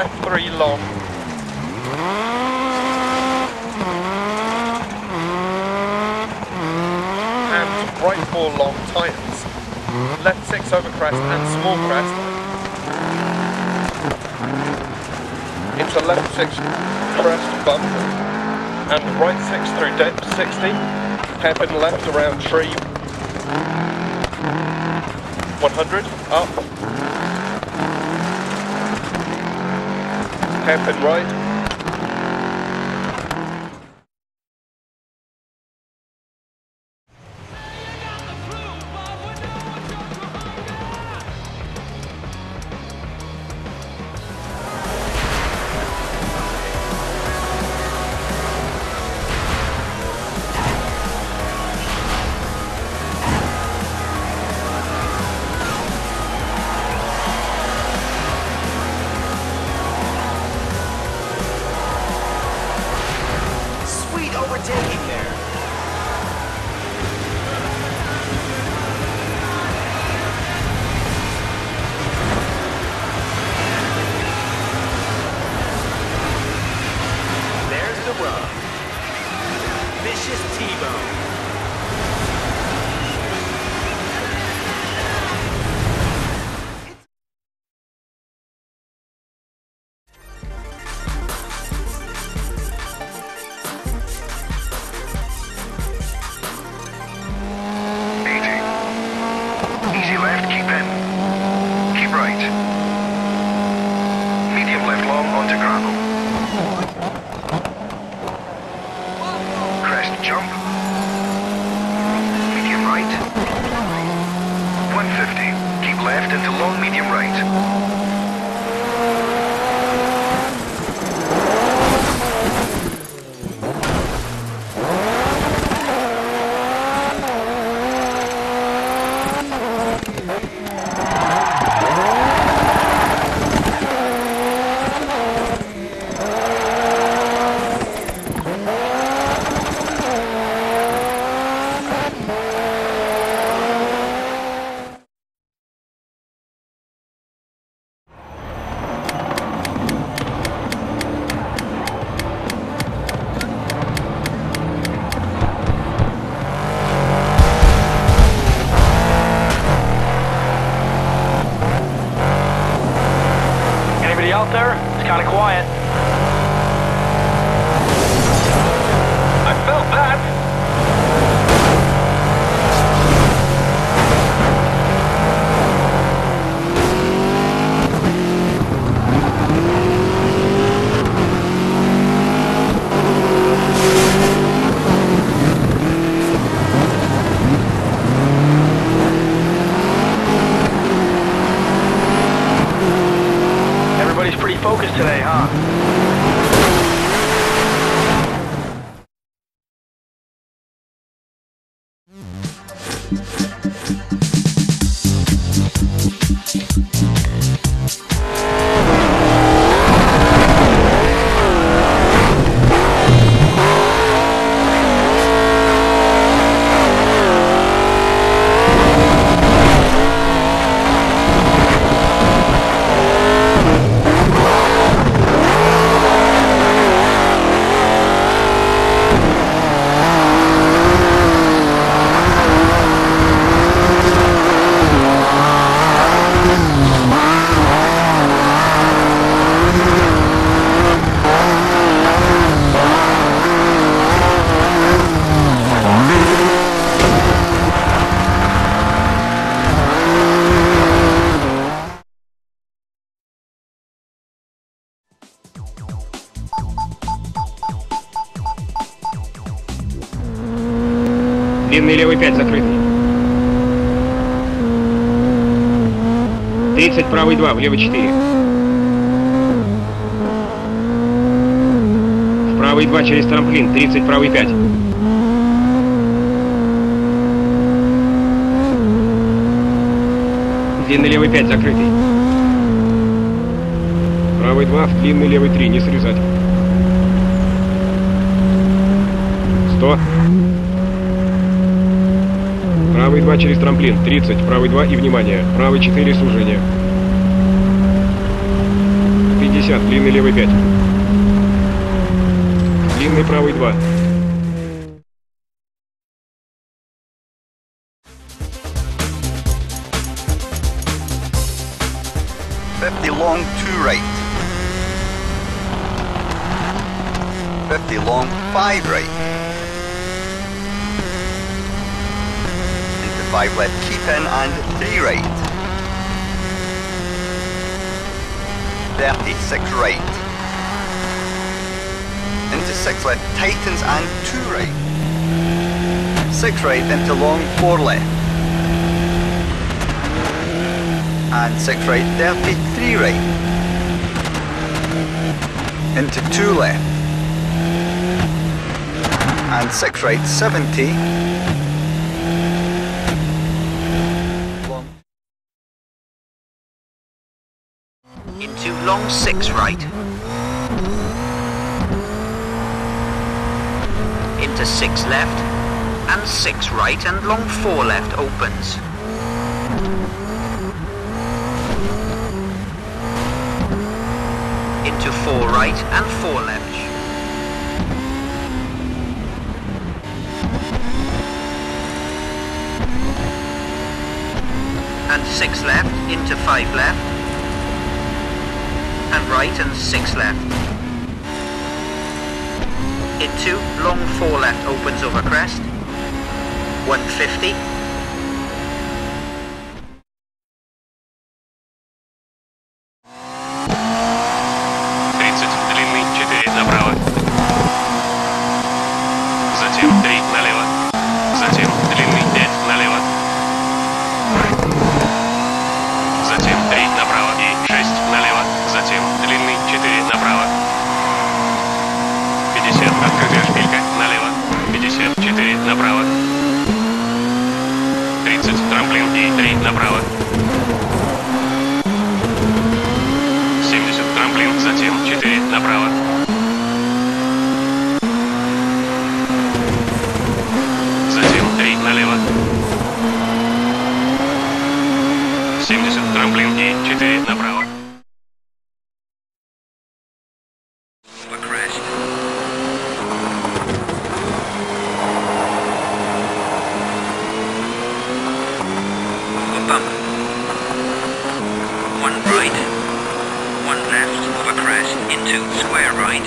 left 3 long. And right 4 long tightens. Left 6 over crest and small crest. Into left 6 crest bump. And right 6 through dip 60. Hairpin left around tree. 100 up. Hairpin right. Overtaking there. There's the rub. Vicious T-bone. Easy left, keep in. Keep right. Medium left long onto gravel. Crest jump. Medium right. 150. Keep left into long medium right. Out there? It's kind of quiet. I felt that. Everybody's pretty focused today, huh? Длинный левый 5 закрытый. 30 правый 2, влево 4. В правый 2 через трамплин, 30 правый 5. Длинный левый 5 закрытый. Правый 2, в длинный левый 3, не срезать. 100. Правый 2 через трамплин, 30, правый 2 и внимание, правый 4 сужение. 50, длинный левый 5. Длинный правый 2. Long 2 right. 50 long 5 right. Into 5 left, keep in and 3 right. 30, 6 right. Into 6 left, tightens and 2 right. 6 right into long 4 left. And 6 right, 30, 3 right. Into 2 left. And 6 right, 70. Long. Into long 6 right. Into 6 left. And 6 right and long 4 left opens. Into 4 right and 4 left. And 6 left into 5 left. And right and 6 left. Into long 4 left opens over crest. 150. Направо. Затем 3 налево. Затем длинный 5 налево. Затем 3 направо и 6 налево. Затем длинный 4 направо. 50, открытая шпилька налево. 54 направо. 30, трамплин и 3 направо. 70, трамплин, затем 4 направо. Налево. 70, трамплин и 4 направо. One right, one left over crest into square right.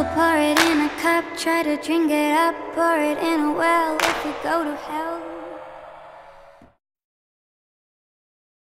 Try to drink it up, pour it in a well if we go to hell.